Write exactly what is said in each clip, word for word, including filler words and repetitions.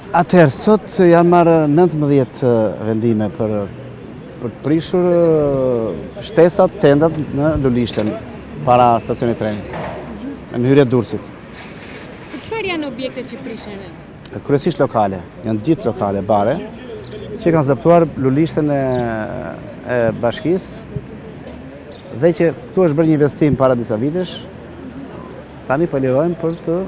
Atëherë, sot janë marrë nëntëmbëdhjetë vendime për, për të prishur shtesat, tendat në Lulishten, para stacionit trenit, në hyrje Durrësit. Çfarë janë objektet që prishen? Kryesisht lokale, janë gjithë lokale, bare, që kanë zëptuar Lulishten e, e bashkisë, dhe që këtu është bërë një investim para disa vitesh, tani po lirojmë për të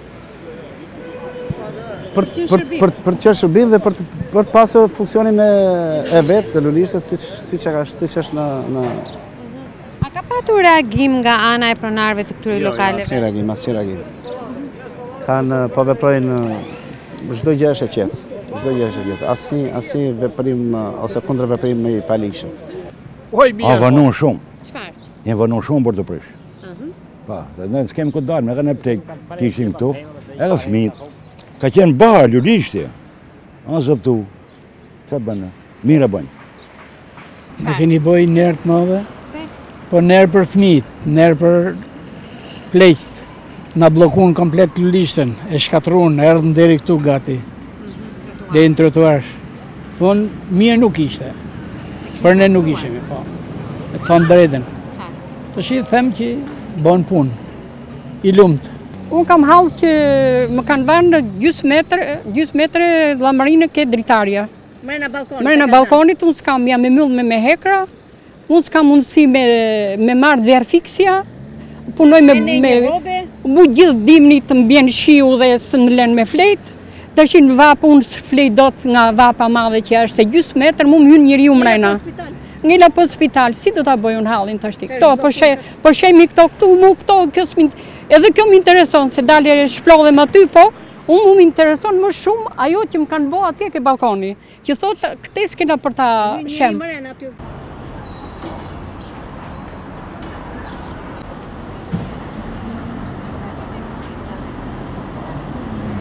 për për për për të qenë shërbim dhe për të për të pasur funksionin e, e vet të Lulishtes siç siç ka siç është në në A ka patur reagim nga ana e pronarëve të këtyre lokaleve? Asnjë reagim, asnjë reagim. Kanë po veprojnë çdo gjë është e qetë, çdo gjë është e qetë. Asnjë asnjë veprim ose kundërveprim i paligjshëm. A vonon shumë. Çfarë? Jem vonon shumë për të prish. Ëh. Pa, ne s'kem ku dalë, me kanë ptek, ti ishim këtu, edhe fëmijët. Ka qenë barë Lulishti. A zëptu. Ç'a bën? Mirë bën. Ne keni bëj nërë të madhe? Pse? Po nërë për fëmijët, nërë për pleqt. Na bllokun komplet Lulishten, e shkatrun, erdhën deri këtu gati. Deri në trotuar. Po mirë nuk ishte. Për ne nuk ishte, po. E thonë drejtën. Tash i them që bën punë. I lumt. Unë kam hallë që më kanë vënë gjysmë metër, gjysmë metër llamarinë ke dritarja. Mërë në balkonit. Mërë në balkonit, unë s'kam jam e myllë me me hekra, unë s'kam mundësi me, me marrë dherë fiksja, punoj me... Me me robe? Mu gjithë dimni të mbjen shiu dhe së në lenë me flejt, tash në vapë unë së flejt dot nga vapa madhe që është se gjysmë metër, mu më hynë njëri u mrena. Ngella po spital, si do ta bëj unë hallin tash ti? Këto, po she, po shemi këto këtu, mu këto, kjo s'mi, edhe kjo më intereson se dalë shplodhem aty, po unë mu më intereson më shumë ajo që më kanë bo atje ke balkoni. Që thotë, këte s'kena për ta shem. Mërën aty.